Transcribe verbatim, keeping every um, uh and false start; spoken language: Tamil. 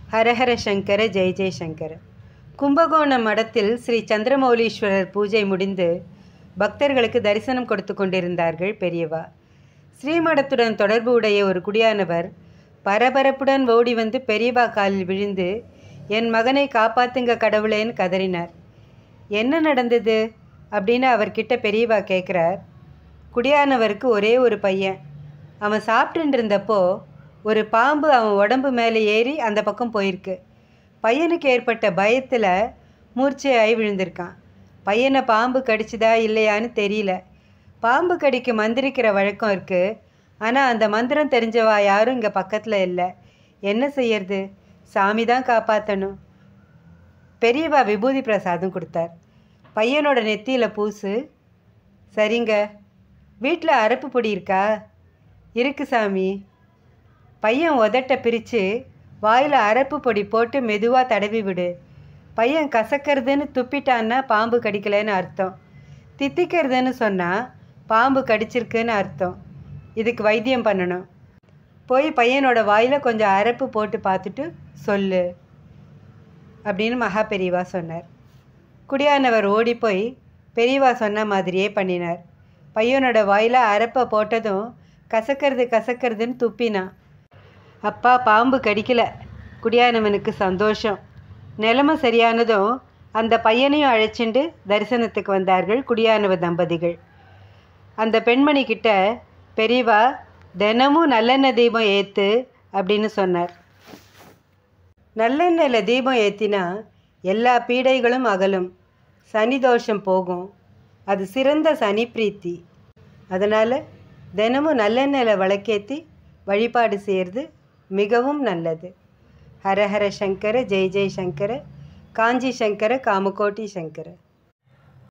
ஹரஹர சங்கர ஜெய ஜெயசங்கர. கும்பகோணம் மடத்தில் ஸ்ரீ சந்திரமௌலீஸ்வரர் பூஜை முடிந்து பக்தர்களுக்கு தரிசனம் கொடுத்து கொண்டிருந்தார்கள் பெரியவா. ஸ்ரீமடத்துடன் தொடர்பு உடைய ஒரு குடியானவர் பரபரப்புடன் ஓடி வந்து பெரியவா காலில் விழுந்து, என் மகனை காப்பாத்துங்க கடவுளேன்னு கதறினார். என்ன நடந்தது அப்படின்னு அவர்கிட்ட பெரியவா கேட்குறார். குடியானவருக்கு ஒரே ஒரு பையன். அவன் சாப்பிட்டுட்டு இருந்தப்போ ஒரு பாம்பு அவன் உடம்பு மேலே ஏறி அந்த பக்கம் போயிருக்கு. பையனுக்கு ஏற்பட்ட பயத்தில் மூர்ச்சையாகி விழுந்திருக்கான். பையனை பாம்பு கடிச்சுதா இல்லையான்னு தெரியல. பாம்பு கடிக்கு மந்திரிக்கிற வழக்கம் இருக்குது. ஆனால் அந்த மந்திரம் தெரிஞ்சவா யாரும் இங்கே பக்கத்தில் இல்லை. என்ன செய்யறது? சாமி தான் காப்பாற்றணும். பெரியவா விபூதி பிரசாதம் கொடுத்தார். பையனோட நெத்தியில் பூசு. சரிங்க. வீட்டில் அரப்பு பொடி இருக்கா? இருக்கு சாமி. பையன் உதட்ட பிரித்து வாயில் அரப்பு பொடி போட்டு மெதுவாக தடவி விடு. பையன் கசக்கிறதுன்னு துப்பிட்டான்னா பாம்பு கடிக்கலைன்னு அர்த்தம். தித்திக்கிறதுன்னு சொன்னால் பாம்பு கடிச்சிருக்குன்னு அர்த்தம். இதுக்கு வைத்தியம் பண்ணணும். போய் பையனோட வாயில் கொஞ்சம் அரப்பு போட்டு பார்த்துட்டு சொல்லு அப்படின்னு மகா பெரியவா சொன்னார். குடியானவர் ஓடி போய் பெரியவா சொன்ன மாதிரியே பண்ணினார். பையனோட வாயில் அரப்பை போட்டதும் கசக்கிறது கசக்கிறதுன்னு துப்பினான். அப்பா பாம்பு கடிக்கலை. குடியானவனுக்கு சந்தோஷம். நிலைமை சரியானதும் அந்த பையனையும் அழைச்சிண்டு தரிசனத்துக்கு வந்தார்கள் குடியானவ தம்பதிகள். அந்த பெண்மணி கிட்ட பெரியவா தினமும் நல்லெண்ணெய் தீபம் ஏற்று அப்படின்னு சொன்னார். நல்லெண்ணெயில் தீபம் ஏற்றினா எல்லா பீடைகளும் அகலும், சனி தோஷம் போகும். அது சிறந்த சனி பிரீத்தி. அதனால் தினமும் நல்லெண்ணெயில் விளக்கேற்றி வழிபாடு செய்கிறது மிகவும் நல்லது. ஹரஹர சங்கர ஜெய ஜெய சங்கர. காஞ்சி சங்கர காமகோட்டி சங்கர.